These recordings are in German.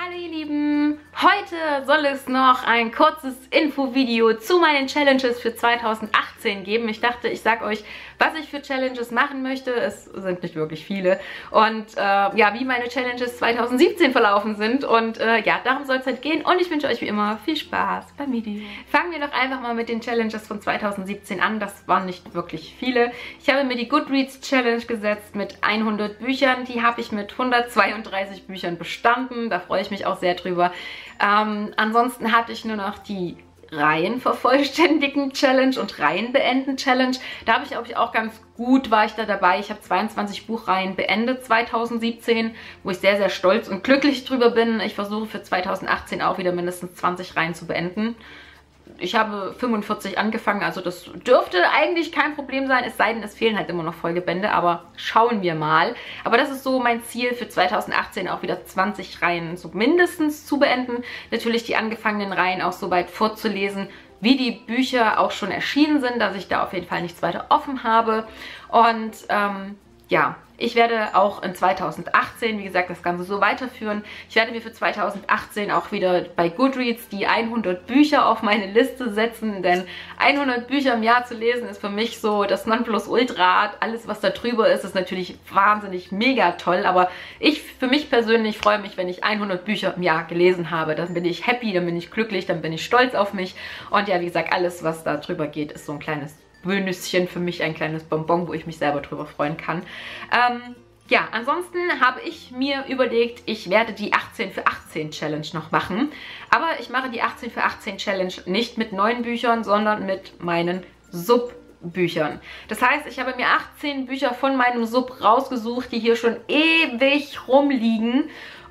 Hallo ihr Lieben! Heute soll es noch ein kurzes Infovideo zu meinen Challenges für 2018 geben. Ich dachte, ich sage euch, was ich für Challenges machen möchte. Es sind nicht wirklich viele. Und ja, wie meine Challenges 2017 verlaufen sind. Und ja, darum soll es halt gehen. Und ich wünsche euch wie immer viel Spaß beim Video. Fangen wir doch einfach mal mit den Challenges von 2017 an. Das waren nicht wirklich viele. Ich habe mir die Goodreads Challenge gesetzt mit 100 Büchern. Die habe ich mit 132 Büchern bestanden. Da freue ich mich auch sehr drüber. Ansonsten hatte ich nur noch die Reihen vervollständigen Challenge und Reihen beenden Challenge. Da habe ich, glaube ich, auch ganz gut war ich da dabei. Ich habe 22 Buchreihen beendet 2017, wo ich sehr, sehr stolz und glücklich drüber bin. Ich versuche für 2018 auch wieder mindestens 20 Reihen zu beenden. Ich habe 45 angefangen, also das dürfte eigentlich kein Problem sein, es sei denn, es fehlen halt immer noch Folgebände, aber schauen wir mal. Aber das ist so mein Ziel für 2018, auch wieder 20 Reihen so mindestens zu beenden. Natürlich die angefangenen Reihen auch so weit vorzulesen, wie die Bücher auch schon erschienen sind, dass ich da auf jeden Fall nichts weiter offen habe. Und ja, ich werde auch in 2018, wie gesagt, das Ganze so weiterführen. Ich werde mir für 2018 auch wieder bei Goodreads die 100 Bücher auf meine Liste setzen, denn 100 Bücher im Jahr zu lesen ist für mich so das Nonplusultra. Alles, was da drüber ist, ist natürlich wahnsinnig mega toll, aber für mich persönlich freue mich, wenn ich 100 Bücher im Jahr gelesen habe. Dann bin ich happy, dann bin ich glücklich, dann bin ich stolz auf mich. Und ja, wie gesagt, alles, was da drüber geht, ist so ein kleines Nüsschen für mich, ein kleines Bonbon, wo ich mich selber drüber freuen kann. Ja, ansonsten habe ich mir überlegt, ich werde die 18 für 18 Challenge noch machen. Aber ich mache die 18 für 18 Challenge nicht mit neuen Büchern, sondern mit meinen Subbüchern. Das heißt, ich habe mir 18 Bücher von meinem Sub rausgesucht, die hier schon ewig rumliegen.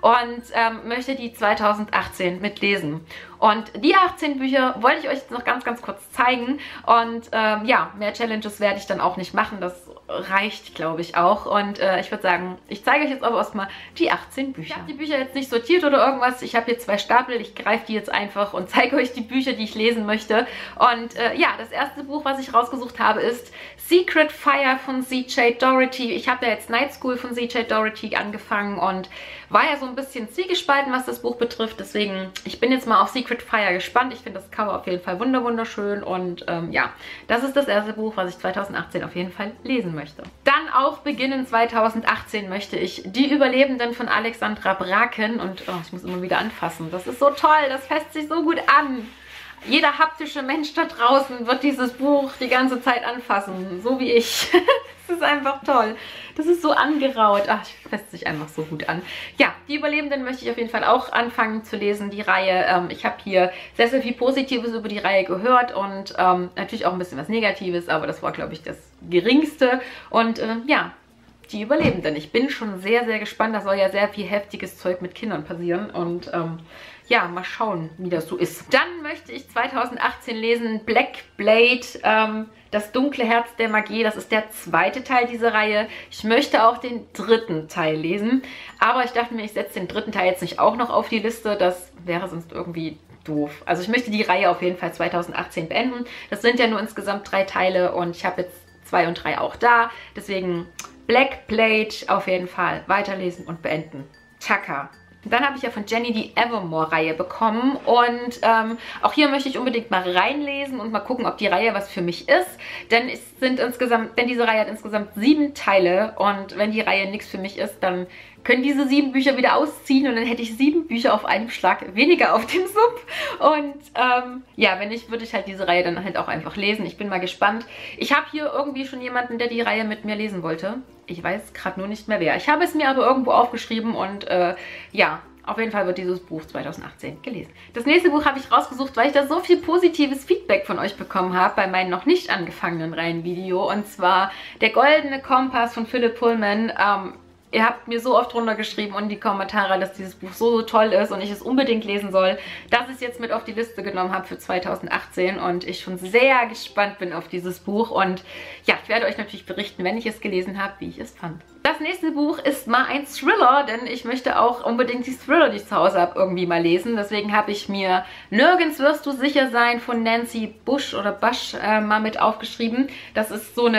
Und möchte die 2018 mitlesen. Und die 18 Bücher wollte ich euch jetzt noch ganz, ganz kurz zeigen. Und ja, mehr Challenges werde ich dann auch nicht machen. Das reicht, glaube ich, auch. Und ich würde sagen, ich zeige euch jetzt aber erstmal die 18 Bücher. Ich habe die Bücher jetzt nicht sortiert oder irgendwas. Ich habe hier 2 Stapel. Ich greife die jetzt einfach und zeige euch die Bücher, die ich lesen möchte. Und ja, das erste Buch, was ich rausgesucht habe, ist Secret Fire von C.J. Doherty. Ich habe ja jetzt Night School von C.J. Doherty angefangen und war ja so ein bisschen zwiegespalten, was das Buch betrifft. Deswegen, ich bin jetzt mal auf Secret Fire gespannt. Ich finde das Cover auf jeden Fall wunderschön. Und ja, das ist das erste Buch, was ich 2018 auf jeden Fall lesen möchte. Dann auch beginnen 2018 möchte ich Die Überlebenden von Alexandra Bracken. Und oh, ich muss immer wieder anfassen. Das ist so toll, das fässt sich so gut an. Jeder haptische Mensch da draußen wird dieses Buch die ganze Zeit anfassen, so wie ich. Das ist einfach toll. Das ist so angeraut. Ach, es fässt sich einfach so gut an. Ja, Die Überlebenden möchte ich auf jeden Fall auch anfangen zu lesen, die Reihe. Ich habe hier sehr, sehr viel Positives über die Reihe gehört und natürlich auch ein bisschen was Negatives, aber das war, glaube ich, das Geringste. Und ja, Die Überlebenden. Ich bin schon sehr, sehr gespannt. Da soll ja sehr viel heftiges Zeug mit Kindern passieren und ja, mal schauen, wie das so ist. Dann möchte ich 2018 lesen Black Blade, das dunkle Herz der Magie. Das ist der zweite Teil dieser Reihe. Ich möchte auch den dritten Teil lesen, aber ich dachte mir, ich setze den dritten Teil jetzt nicht auch noch auf die Liste. Das wäre sonst irgendwie doof. Also ich möchte die Reihe auf jeden Fall 2018 beenden. Das sind ja nur insgesamt 3 Teile und ich habe jetzt 2 und 3 auch da. Deswegen Black Blade auf jeden Fall weiterlesen und beenden. Chaka. Dann habe ich ja von Jenny die Evermore-Reihe bekommen und auch hier möchte ich unbedingt mal reinlesen und mal gucken, ob die Reihe was für mich ist. Denn diese Reihe hat insgesamt 7 Teile und wenn die Reihe nichts für mich ist, dann können diese 7 Bücher wieder ausziehen und dann hätte ich 7 Bücher auf einem Schlag weniger auf dem Sub. Und ja, wenn nicht, würde ich halt diese Reihe dann halt auch einfach lesen. Ich bin mal gespannt. Ich habe hier irgendwie schon jemanden, der die Reihe mit mir lesen wollte. Ich weiß gerade nur nicht mehr wer. Ich habe es mir aber irgendwo aufgeschrieben und ja, auf jeden Fall wird dieses Buch 2018 gelesen. Das nächste Buch habe ich rausgesucht, weil ich da so viel positives Feedback von euch bekommen habe bei meinem noch nicht angefangenen Reihenvideo. Und zwar Der Goldene Kompass von Philip Pullman. Ihr habt mir so oft runtergeschrieben und in die Kommentare, dass dieses Buch so toll ist und ich es unbedingt lesen soll, dass ich es jetzt mit auf die Liste genommen habe für 2018 und ich schon sehr gespannt bin auf dieses Buch. Und ja, ich werde euch natürlich berichten, wenn ich es gelesen habe, wie ich es fand. Das nächste Buch ist mal ein Thriller, denn ich möchte auch unbedingt die Thriller, die ich zu Hause habe, irgendwie mal lesen. Deswegen habe ich mir Nirgends wirst du sicher sein von Nancy Bush oder Bush mal mit aufgeschrieben. Das ist so eine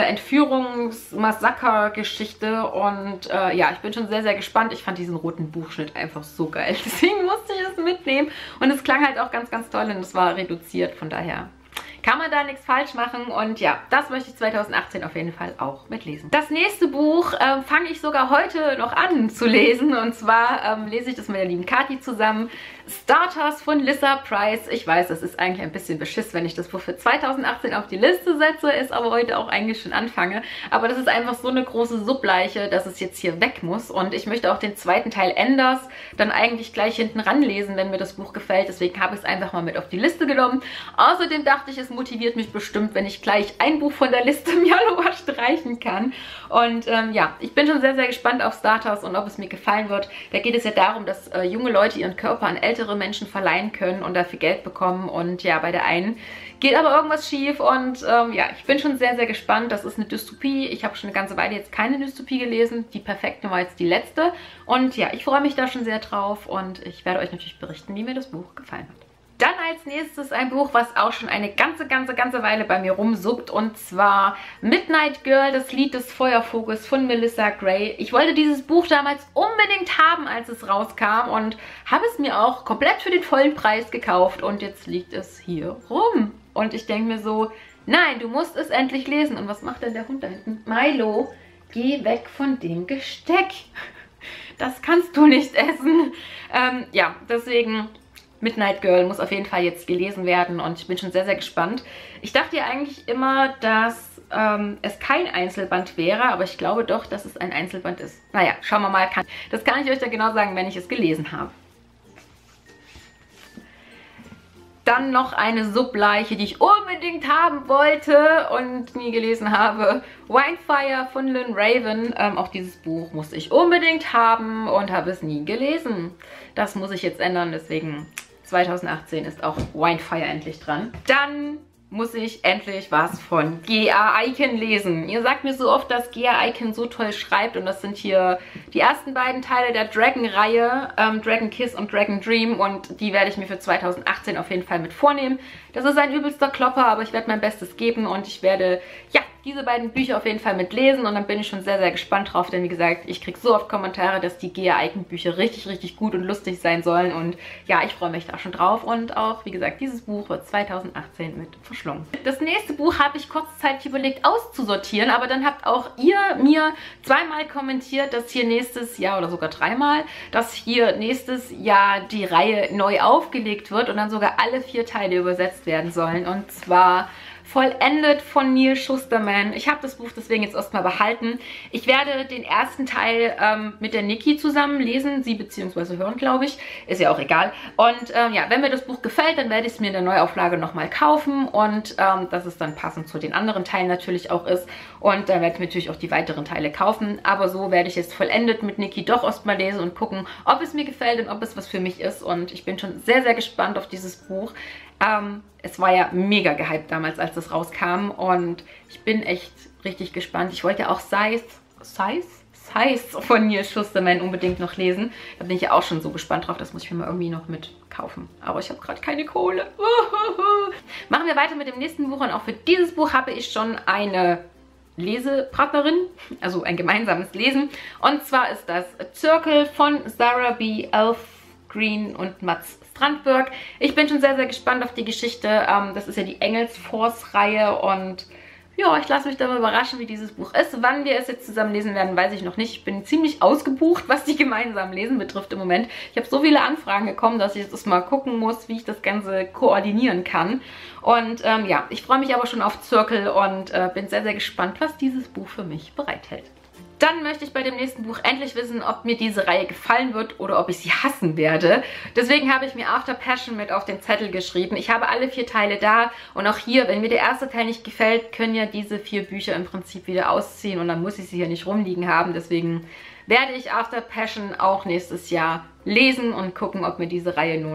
Entführungs-Massaker-Geschichte und ja, ich bin schon sehr, sehr gespannt. Ich fand diesen roten Buchschnitt einfach so geil. Deswegen musste ich es mitnehmen und es klang halt auch ganz, ganz toll und es war reduziert, von daher kann man da nichts falsch machen und ja, das möchte ich 2018 auf jeden Fall auch mitlesen. Das nächste Buch fange ich sogar heute noch an zu lesen und zwar lese ich das mit der lieben Kathi zusammen. Starters von Lissa Price. Ich weiß, das ist eigentlich ein bisschen beschiss, wenn ich das Buch für 2018 auf die Liste setze, ist aber heute auch eigentlich schon anfange. Aber das ist einfach so eine große Subleiche, dass es jetzt hier weg muss und ich möchte auch den zweiten Teil Enders dann eigentlich gleich hinten ran lesen, wenn mir das Buch gefällt. Deswegen habe ich es einfach mal mit auf die Liste genommen. Außerdem dachte ich, es motiviert mich bestimmt, wenn ich gleich ein Buch von der Liste im Januar streichen kann. Und ja, ich bin schon sehr, sehr gespannt auf Starters und ob es mir gefallen wird. Da geht es ja darum, dass junge Leute ihren Körper an ältere Menschen verleihen können und dafür Geld bekommen. Und ja, bei der einen geht aber irgendwas schief und ja, ich bin schon sehr, sehr gespannt. Das ist eine Dystopie. Ich habe schon eine ganze Weile jetzt keine Dystopie gelesen. Die perfekte war jetzt die letzte. Und ja, ich freue mich da schon sehr drauf und ich werde euch natürlich berichten, wie mir das Buch gefallen hat. Dann als nächstes ein Buch, was auch schon eine ganze Weile bei mir rumsuppt und zwar Midnight Girl, das Lied des Feuervogels von Melissa Gray. Ich wollte dieses Buch damals unbedingt haben, als es rauskam und habe es mir auch komplett für den vollen Preis gekauft und jetzt liegt es hier rum. Und ich denke mir so, nein, du musst es endlich lesen. Und was macht denn der Hund da hinten? Milo, geh weg von dem Gesteck. Das kannst du nicht essen. Ja, deswegen Midnight Girl muss auf jeden Fall jetzt gelesen werden und ich bin schon sehr, sehr gespannt. Ich dachte ja eigentlich immer, dass es kein Einzelband wäre, aber ich glaube doch, dass es ein Einzelband ist. Naja, schauen wir mal. Das kann ich euch dann genau sagen, wenn ich es gelesen habe. Dann noch eine Subleiche, die ich unbedingt haben wollte und nie gelesen habe. Windfire von Lynn Raven. Auch dieses Buch musste ich unbedingt haben und habe es nie gelesen. Das muss ich jetzt ändern, deswegen 2018 ist auch Windfire endlich dran. Dann muss ich endlich was von G.A. Aiken lesen. Ihr sagt mir so oft, dass G.A. Aiken so toll schreibt und das sind hier die ersten beiden Teile der Dragon-Reihe, Dragon Kiss und Dragon Dream und die werde ich mir für 2018 auf jeden Fall mit vornehmen. Das ist ein übelster Klopper, aber ich werde mein Bestes geben und ich werde, ja, diese beiden Bücher auf jeden Fall mit lesen und dann bin ich schon sehr, sehr gespannt drauf, denn wie gesagt, ich kriege so oft Kommentare, dass die G.A. Aiken Bücher richtig gut und lustig sein sollen und ja, ich freue mich da schon drauf und auch, wie gesagt, dieses Buch wird 2018 mit verschlungen. Das nächste Buch habe ich kurzzeitig überlegt auszusortieren, aber dann habt auch ihr mir zweimal kommentiert, dass hier nächstes Jahr oder sogar dreimal, dass hier nächstes Jahr die Reihe neu aufgelegt wird und dann sogar alle 4 Teile übersetzt werden sollen und zwar Vollendet von Neil Shusterman. Ich habe das Buch deswegen jetzt erstmal behalten. Ich werde den ersten Teil mit der Niki zusammen lesen, sie bzw. hören, glaube ich. Ist ja auch egal. Und ja, wenn mir das Buch gefällt, dann werde ich es mir in der Neuauflage nochmal kaufen und dass es dann passend zu den anderen Teilen natürlich auch ist. Und dann werde ich natürlich auch die weiteren Teile kaufen. Aber so werde ich jetzt Vollendet mit Niki doch erstmal lesen und gucken, ob es mir gefällt und ob es was für mich ist. Und ich bin schon sehr, sehr gespannt auf dieses Buch. Es war ja mega gehypt damals, als das rauskam und ich bin echt richtig gespannt. Ich wollte ja auch Size von Neil Shusterman unbedingt noch lesen. Da bin ich ja auch schon so gespannt drauf, das muss ich mir mal irgendwie noch mit kaufen. Aber ich habe gerade keine Kohle. Machen wir weiter mit dem nächsten Buch und auch für dieses Buch habe ich schon eine Lesepartnerin, also ein gemeinsames Lesen. Und zwar ist das Zirkel von Sarah B. Elfgreen und Mats Strandberg. Ich bin schon sehr, sehr gespannt auf die Geschichte. Das ist ja die Engelsforce-Reihe und ja, ich lasse mich da mal überraschen, wie dieses Buch ist. Wann wir es jetzt zusammen lesen werden, weiß ich noch nicht. Ich bin ziemlich ausgebucht, was die gemeinsamen Lesen betrifft im Moment. Ich habe so viele Anfragen bekommen, dass ich jetzt mal gucken muss, wie ich das Ganze koordinieren kann. Und ja, ich freue mich aber schon auf Zirkel und bin sehr, sehr gespannt, was dieses Buch für mich bereithält. Dann möchte ich bei dem nächsten Buch endlich wissen, ob mir diese Reihe gefallen wird oder ob ich sie hassen werde. Deswegen habe ich mir After Passion mit auf den Zettel geschrieben. Ich habe alle 4 Teile da und auch hier, wenn mir der erste Teil nicht gefällt, können ja diese 4 Bücher im Prinzip wieder ausziehen und dann muss ich sie hier nicht rumliegen haben. Deswegen werde ich After Passion auch nächstes Jahr lesen und gucken, ob mir diese Reihe nun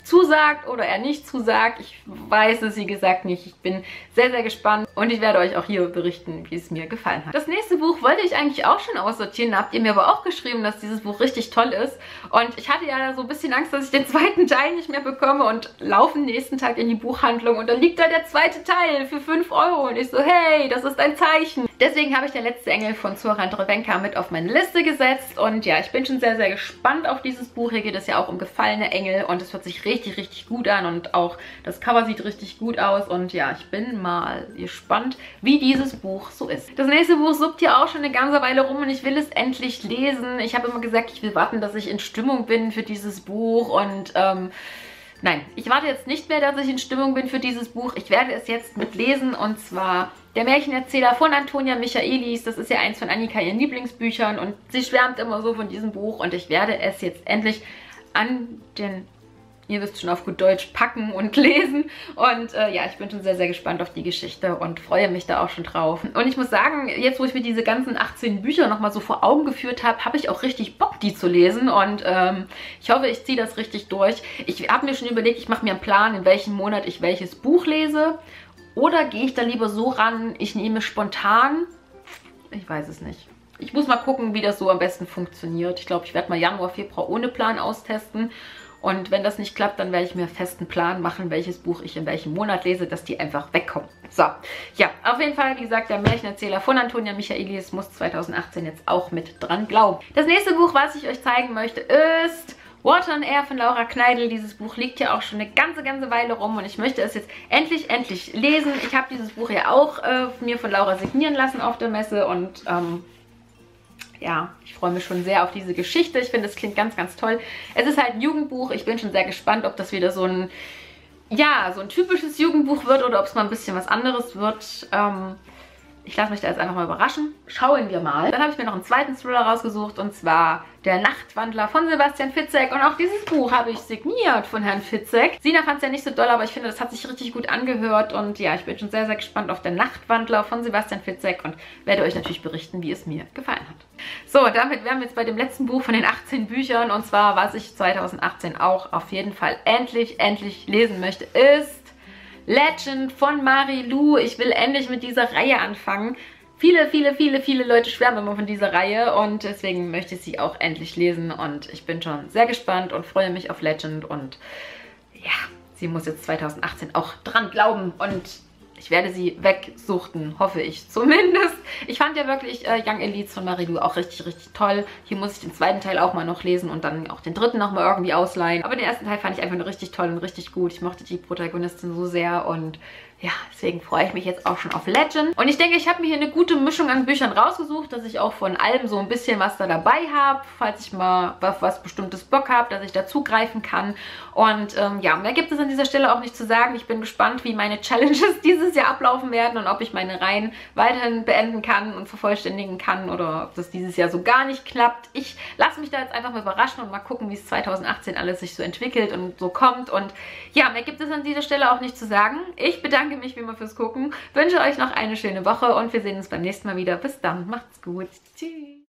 zusagt oder er nicht zusagt. Ich weiß es, wie gesagt, nicht. Ich bin sehr, sehr gespannt und ich werde euch auch hier berichten, wie es mir gefallen hat. Das nächste Buch wollte ich eigentlich auch schon aussortieren. Da habt ihr mir aber auch geschrieben, dass dieses Buch richtig toll ist. Und ich hatte ja so ein bisschen Angst, dass ich den zweiten Teil nicht mehr bekomme und laufe nächsten Tag in die Buchhandlung und dann liegt da der zweite Teil für 5 Euro. Und ich so, hey, das ist ein Zeichen. Deswegen habe ich Der letzte Engel von Zoran Drevenka mit auf meine Liste gesetzt. Und ja, ich bin schon sehr, sehr gespannt auf dieses Buch. Hier geht es ja auch um gefallene Engel und es hört sich richtig, richtig gut an und auch das Cover sieht richtig gut aus. Und ja, ich bin mal gespannt, wie dieses Buch so ist. Das nächste Buch suppt hier auch schon eine ganze Weile rum und ich will es endlich lesen. Ich habe immer gesagt, ich will warten, dass ich in Stimmung bin für dieses Buch und nein, ich warte jetzt nicht mehr, dass ich in Stimmung bin für dieses Buch. Ich werde es jetzt mitlesen und zwar Der Märchenerzähler von Antonia Michaelis. Das ist ja eins von Annika, ihren Lieblingsbüchern und sie schwärmt immer so von diesem Buch und ich werde es jetzt endlich an den, ihr wisst schon, auf gut Deutsch packen und lesen. Und ja, ich bin schon sehr, sehr gespannt auf die Geschichte und freue mich da auch schon drauf. Und ich muss sagen, jetzt wo ich mir diese ganzen 18 Bücher nochmal so vor Augen geführt habe, habe ich auch richtig Bock, die zu lesen. Und ich hoffe, ich ziehe das richtig durch. Ich habe mir schon überlegt, ich mache mir einen Plan, in welchem Monat ich welches Buch lese. Oder gehe ich da lieber so ran, ich nehme spontan? Ich weiß es nicht. Ich muss mal gucken, wie das so am besten funktioniert. Ich glaube, ich werde mal Januar, Februar ohne Plan austesten. Und wenn das nicht klappt, dann werde ich mir einen festen Plan machen, welches Buch ich in welchem Monat lese, dass die einfach wegkommen. So, ja, auf jeden Fall, wie gesagt, Der Märchenerzähler von Antonia Michaelis muss 2018 jetzt auch mit dran glauben. Das nächste Buch, was ich euch zeigen möchte, ist Water and Air von Laura Kneidl. Dieses Buch liegt ja auch schon eine ganze Weile rum und ich möchte es jetzt endlich lesen. Ich habe dieses Buch ja auch mir von Laura signieren lassen auf der Messe und ja, ich freue mich schon sehr auf diese Geschichte. Ich finde, es klingt ganz, ganz toll. Es ist halt ein Jugendbuch. Ich bin schon sehr gespannt, ob das wieder so ein, ja, so ein typisches Jugendbuch wird oder ob es mal ein bisschen was anderes wird. Ich lasse mich da jetzt einfach mal überraschen. Schauen wir mal. Dann habe ich mir noch einen zweiten Thriller rausgesucht und zwar Der Nachtwandler von Sebastian Fitzek. Und auch dieses Buch habe ich signiert von Herrn Fitzek. Sina fand es ja nicht so doll, aber ich finde, das hat sich richtig gut angehört. Und ja, ich bin schon sehr, sehr gespannt auf Der Nachtwandler von Sebastian Fitzek und werde euch natürlich berichten, wie es mir gefallen hat. So, damit wären wir jetzt bei dem letzten Buch von den 18 Büchern. Und zwar, was ich 2018 auch auf jeden Fall endlich lesen möchte, ist Legend von Marie-Lou. Ich will endlich mit dieser Reihe anfangen. Viele Leute schwärmen immer von dieser Reihe und deswegen möchte ich sie auch endlich lesen und ich bin schon sehr gespannt und freue mich auf Legend und ja, sie muss jetzt 2018 auch dran glauben und ich werde sie wegsuchten, hoffe ich zumindest. Ich fand ja wirklich Young Elites von Marie-Lou auch richtig toll. Hier muss ich den zweiten Teil auch mal noch lesen und dann auch den dritten noch mal irgendwie ausleihen. Aber den ersten Teil fand ich einfach nur richtig toll und richtig gut. Ich mochte die Protagonistin so sehr und ja, deswegen freue ich mich jetzt auch schon auf Legend. Und ich denke, ich habe mir hier eine gute Mischung an Büchern rausgesucht, dass ich auch von allem so ein bisschen was da dabei habe, falls ich mal auf was bestimmtes Bock habe, dass ich da zugreifen kann. Und ja, mehr gibt es an dieser Stelle auch nicht zu sagen. Ich bin gespannt, wie meine Challenges dieses Jahr ablaufen werden und ob ich meine Reihen weiterhin beenden kann und vervollständigen kann oder ob das dieses Jahr so gar nicht klappt. Ich lasse mich da jetzt einfach mal überraschen und mal gucken, wie es 2018 alles sich so entwickelt und so kommt. Und ja, mehr gibt es an dieser Stelle auch nicht zu sagen. Ich bedanke mich wie immer fürs Gucken, wünsche euch noch eine schöne Woche und wir sehen uns beim nächsten Mal wieder. Bis dann, macht's gut. Tschüss.